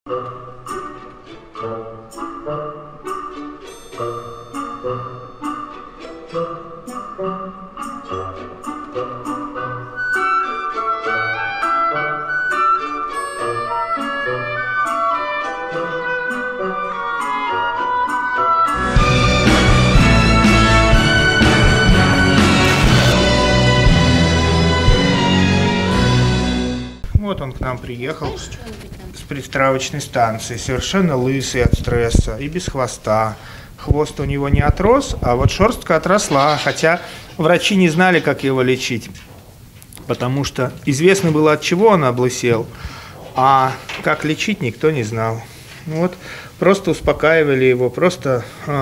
Вот он к нам приехал с пристравочной станции, совершенно лысый от стресса и без хвоста. Хвост у него не отрос, а вот шерстка отросла, хотя врачи не знали, как его лечить, потому что известно было, от чего он облысел, а как лечить никто не знал. Вот, просто успокаивали его, просто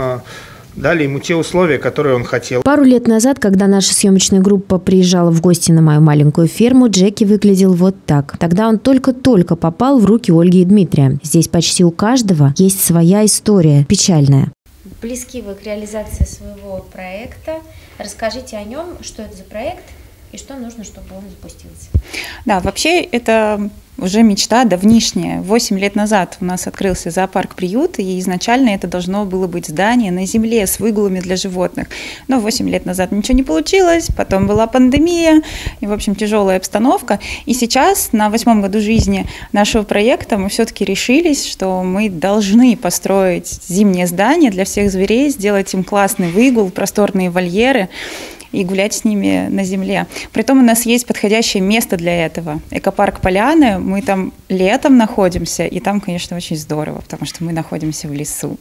дали ему те условия, которые он хотел. Пару лет назад, когда наша съемочная группа приезжала в гости на мою маленькую ферму, Джеки выглядел вот так. Тогда он только-только попал в руки Ольги и Дмитрия. Здесь почти у каждого есть своя история, печальная. Близки вы к реализации своего проекта. Расскажите о нем, что это за проект и что нужно, чтобы он запустился. Да, вообще это уже мечта давнишняя. 8 лет назад у нас открылся зоопарк-приют, и изначально это должно было быть здание на земле с выгулами для животных. Но 8 лет назад ничего не получилось, потом была пандемия, и, в общем, тяжелая обстановка. И сейчас, на 8-м году жизни нашего проекта, мы все-таки решились, что мы должны построить зимнее здание для всех зверей, сделать им классный выгул, просторные вольеры, и гулять с ними на земле. Притом у нас есть подходящее место для этого. Экопарк Поляны, мы там летом находимся, и там, конечно, очень здорово, потому что мы находимся в лесу.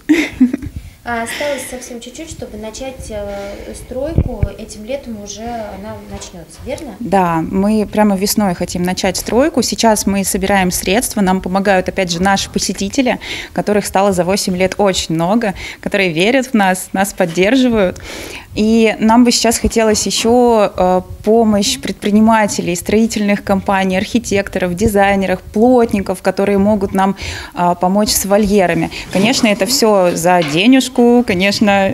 Осталось совсем чуть-чуть, чтобы начать стройку. Этим летом уже она начнется, верно? Да, мы прямо весной хотим начать стройку. Сейчас мы собираем средства, нам помогают, опять же, наши посетители, которых стало за 8 лет очень много, которые верят в нас поддерживают. И нам бы сейчас хотелось еще помощь предпринимателей, строительных компаний, архитекторов, дизайнеров, плотников, которые могут нам помочь с вольерами. Конечно, это все за денежку, конечно,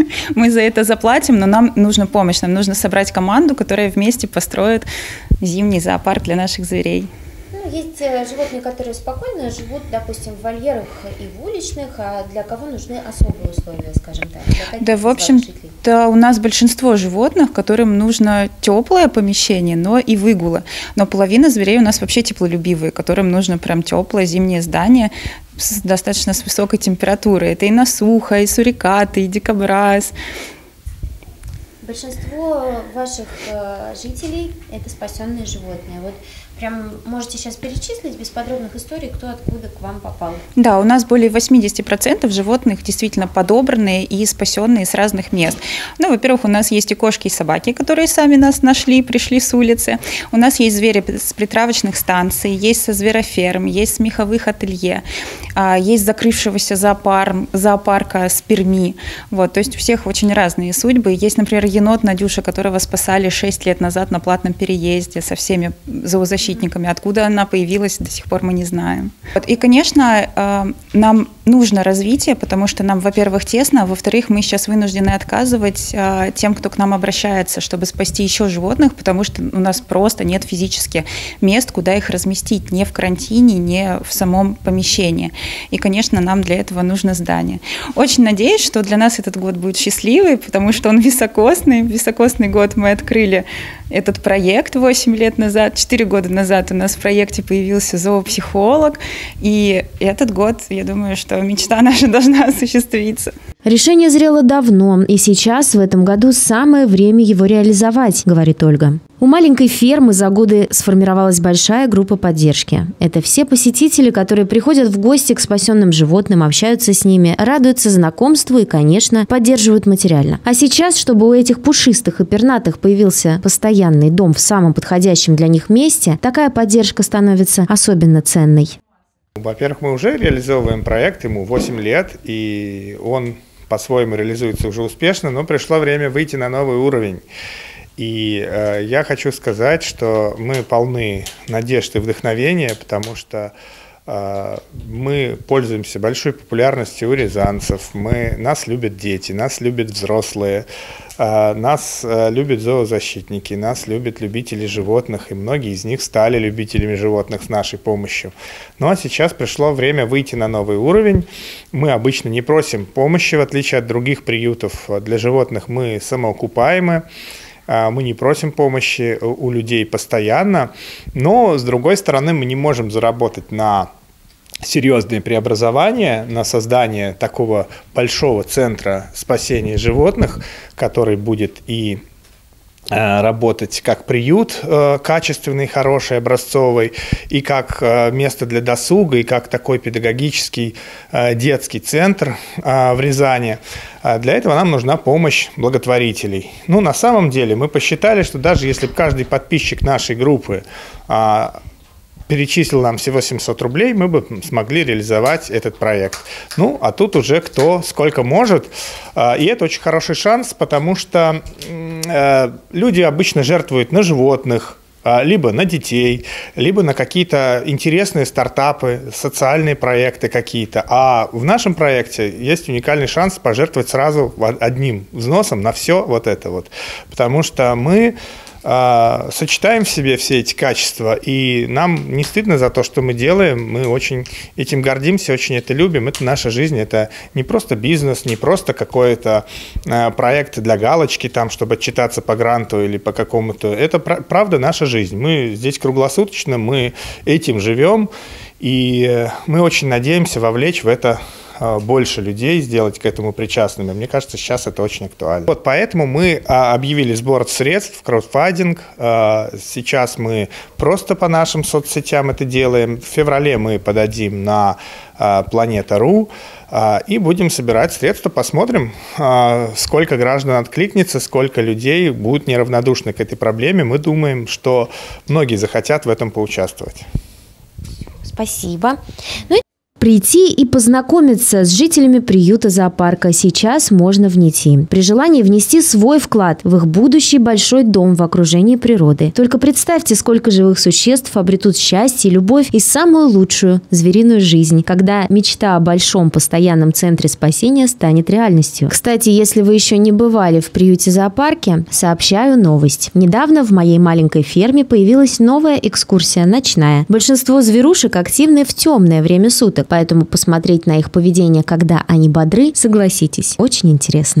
мы за это заплатим, но нам нужна помощь, нам нужно собрать команду, которая вместе построит зимний зоопарк для наших зверей. Есть животные, которые спокойно живут, допустим, в вольерах и в уличных, а для кого нужны особые условия, скажем так? Да, в общем-то, у нас большинство животных, которым нужно теплое помещение, но и выгулы. Но половина зверей у нас вообще теплолюбивые, которым нужно прям теплое зимнее здание, достаточно с высокой температурой. Это и насуха, и сурикаты, и дикобраз. Большинство ваших жителей – это спасенные животные. Вот прям можете сейчас перечислить без подробных историй, кто откуда к вам попал? Да, у нас более 80% животных действительно подобранные и спасенные с разных мест. Ну, во-первых, у нас есть и кошки, и собаки, которые сами нас нашли, пришли с улицы. У нас есть звери с притравочных станций, есть со звероферм, есть с меховых ателье, есть закрывшегося зоопарка с Перми. Вот, то есть у всех очень разные судьбы. Есть, например, енот Надюша, которого спасали 6 лет назад на платном переезде со всеми зоозащитниками. Откуда она появилась, до сих пор мы не знаем. Вот. И, конечно, нам нужно развитие, потому что нам, во-первых, тесно, а во-вторых, мы сейчас вынуждены отказывать тем, кто к нам обращается, чтобы спасти еще животных, потому что у нас просто нет физически мест, куда их разместить, не в карантине, не в самом помещении. И, конечно, нам для этого нужно здание. Очень надеюсь, что для нас этот год будет счастливый, потому что он високосный. В високосный год мы открыли этот проект 8 лет назад. 4 года назад у нас в проекте появился зоопсихолог. И этот год, я думаю, что мечта наша должна осуществиться. Решение зрело давно, и сейчас, в этом году, самое время его реализовать, говорит Ольга. У маленькой фермы за годы сформировалась большая группа поддержки. Это все посетители, которые приходят в гости к спасенным животным, общаются с ними, радуются знакомству и, конечно, поддерживают материально. А сейчас, чтобы у этих пушистых и пернатых появился постоянный дом в самом подходящем для них месте, такая поддержка становится особенно ценной. Во-первых, мы уже реализовываем проект, ему 8 лет, и он по-своему реализуется уже успешно, но пришло время выйти на новый уровень. И я хочу сказать, что мы полны надежд и вдохновения, потому что Мы пользуемся большой популярностью у рязанцев, нас любят дети, нас любят взрослые, нас любят зоозащитники, нас любят любители животных, и многие из них стали любителями животных с нашей помощью. Ну а сейчас пришло время выйти на новый уровень. Мы обычно не просим помощи, в отличие от других приютов для животных, мы самоокупаемы. Мы не просим помощи у людей постоянно, но, с другой стороны, мы не можем заработать на серьезные преобразования, на создание такого большого центра спасения животных, который будет и работать как приют качественный, хороший, образцовый, и как место для досуга, и как такой педагогический детский центр в Рязани. Для этого нам нужна помощь благотворителей. Ну, на самом деле, мы посчитали, что даже если бы каждый подписчик нашей группы перечислил нам всего 700 рублей, мы бы смогли реализовать этот проект. Ну, а тут уже кто сколько может. И это очень хороший шанс, потому что люди обычно жертвуют на животных, либо на детей, либо на какие-то интересные стартапы, социальные проекты какие-то. А в нашем проекте есть уникальный шанс пожертвовать сразу одним взносом на все вот это вот. Потому что мы сочетаем в себе все эти качества, и нам не стыдно за то, что мы делаем, мы очень этим гордимся, очень это любим, это наша жизнь, это не просто бизнес, не просто какой-то проект для галочки, там, чтобы отчитаться по гранту или по какому-то, это правда наша жизнь, мы здесь круглосуточно, мы этим живем, и мы очень надеемся вовлечь в это больше людей, сделать к этому причастными. Мне кажется, сейчас это очень актуально. Вот поэтому мы объявили сбор средств, краудфандинг. Сейчас мы просто по нашим соцсетям это делаем. В феврале мы подадим на Planeta.ru и будем собирать средства. Посмотрим, сколько граждан откликнется, сколько людей будут неравнодушны к этой проблеме. Мы думаем, что многие захотят в этом поучаствовать. Спасибо. Прийти и познакомиться с жителями приюта зоопарка сейчас можно в НИТИ. При желании внести свой вклад в их будущий большой дом в окружении природы. Только представьте, сколько живых существ обретут счастье, любовь и самую лучшую звериную жизнь, когда мечта о большом постоянном центре спасения станет реальностью. Кстати, если вы еще не бывали в приюте зоопарке, сообщаю новость. Недавно в моей маленькой ферме появилась новая экскурсия ночная. Большинство зверушек активны в темное время суток. Поэтому посмотреть на их поведение, когда они бодры, согласитесь, очень интересно.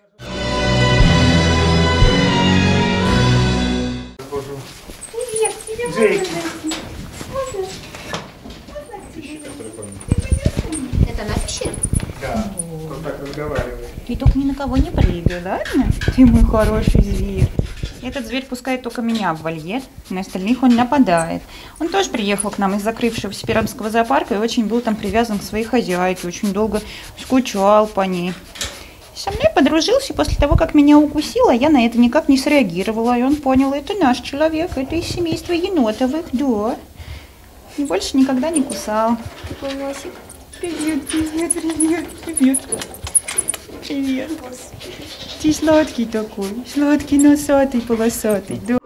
Это наша щит? Да, вот так разговаривает. И только ни на кого не прыгай, ладно? Ты мой хороший зверь. Этот зверь пускает только меня в вольер, на остальных он нападает. Он тоже приехал к нам из закрывшегося Пермского зоопарка и очень был там привязан к своей хозяйке, очень долго скучал по ней. Со мной подружился после того, как меня укусило, я на это никак не среагировала, и он понял, это наш человек, это из семейства енотовых, да. И больше никогда не кусал. Такой носик. Привет, привет, привет, привет. Привет. Ты сладкий такой, сладкий, носатый, полосатый, да.